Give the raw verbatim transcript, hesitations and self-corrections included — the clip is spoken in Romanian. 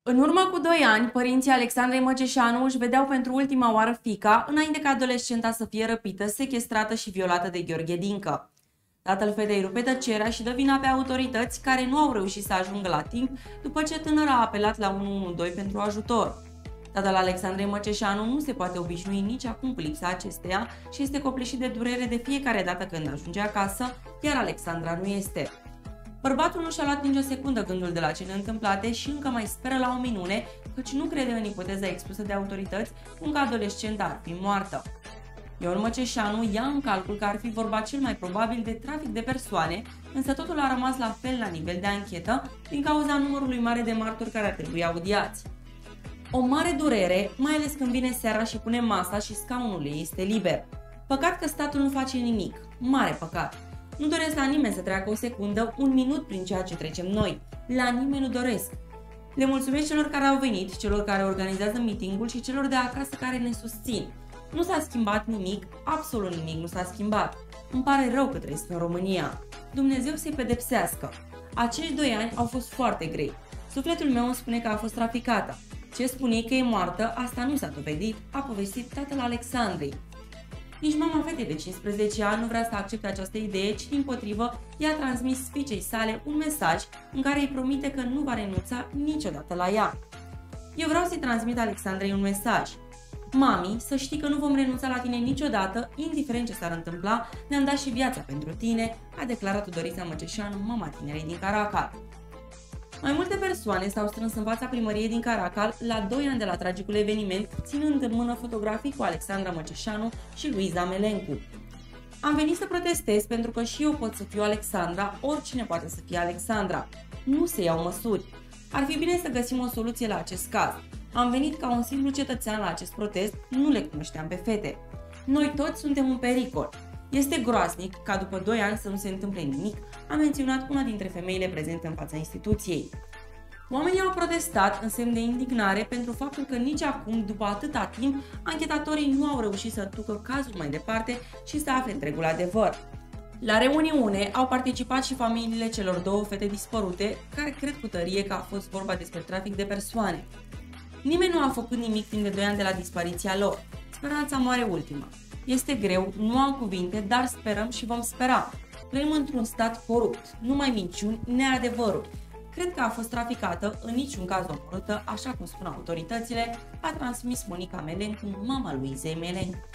În urmă cu doi ani, părinții Alexandrei Măceșanu își vedeau pentru ultima oară fiica înainte ca adolescenta să fie răpită, sechestrată și violată de Gheorghe Dincă. Tatăl fetei rupe tăcerea și dă vina pe autorități care nu au reușit să ajungă la timp după ce tânăra a apelat la unu unu doi pentru ajutor. Tatăl Alexandrei Măceșanu nu se poate obișnui nici acum cu lipsa acesteia și este copleșit de durere de fiecare dată când ajunge acasă, iar Alexandra nu este. Bărbatul nu și-a luat nicio secundă gândul de la cele întâmplate și încă mai speră la o minune, căci nu crede în ipoteza expusă de autorități cum că adolescenta ar fi moartă. Ion Măceșanu ia în calcul că ar fi vorba cel mai probabil de trafic de persoane, însă totul a rămas la fel la nivel de anchetă din cauza numărului mare de martori care ar trebui audiați. O mare durere, mai ales când vine seara și pune masa și scaunul ei este liber. Păcat că statul nu face nimic, mare păcat. Nu doresc la nimeni să treacă o secundă, un minut prin ceea ce trecem noi. La nimeni nu doresc. Le mulțumesc celor care au venit, celor care organizează meeting-ul și celor de acasă care ne susțin. Nu s-a schimbat nimic, absolut nimic nu s-a schimbat. Îmi pare rău că trăiesc în România. Dumnezeu să-i pedepsească. Acești doi ani au fost foarte grei. Sufletul meu îmi spune că a fost traficată. Ce spune că e moartă, asta nu s-a dovedit, a povestit tatăl Alexandrei. Nici mama fetei de cincisprezece ani nu vrea să accepte această idee, ci dimpotrivă i-a transmis fiicei sale un mesaj în care îi promite că nu va renunța niciodată la ea. Eu vreau să-i transmit Alexandrei un mesaj. Mami, să știi că nu vom renunța la tine niciodată, indiferent ce s-ar întâmpla, ne-am dat și viața pentru tine, a declarat Dorița Măceșanu, mama tinerei din Caracal. Mai multe persoane s-au strâns în fața primăriei din Caracal la doi ani de la tragicul eveniment, ținând în mână fotografii cu Alexandra Măceșanu și Luiza Melencu. Am venit să protestez pentru că și eu pot să fiu Alexandra, oricine poate să fie Alexandra. Nu se iau măsuri. Ar fi bine să găsim o soluție la acest caz. Am venit ca un simplu cetățean la acest protest, nu le cunoșteam pe fete. Noi toți suntem în pericol. Este groaznic ca după doi ani să nu se întâmple nimic, a menționat una dintre femeile prezente în fața instituției. Oamenii au protestat în semn de indignare pentru faptul că nici acum, după atâta timp, anchetatorii nu au reușit să ducă cazul mai departe și să afle întregul adevăr. La reuniune au participat și familiile celor două fete dispărute, care cred cu tărie că a fost vorba despre trafic de persoane. Nimeni nu a făcut nimic timp de doi ani de la dispariția lor. Speranța moare ultima. Este greu, nu am cuvinte, dar sperăm și vom spera. Trăim într-un stat corupt, numai minciuni, neadevăruri. Cred că a fost traficată, în niciun caz omorâtă, așa cum spun autoritățile, a transmis Monica Melencu, mama Luizei Melencu.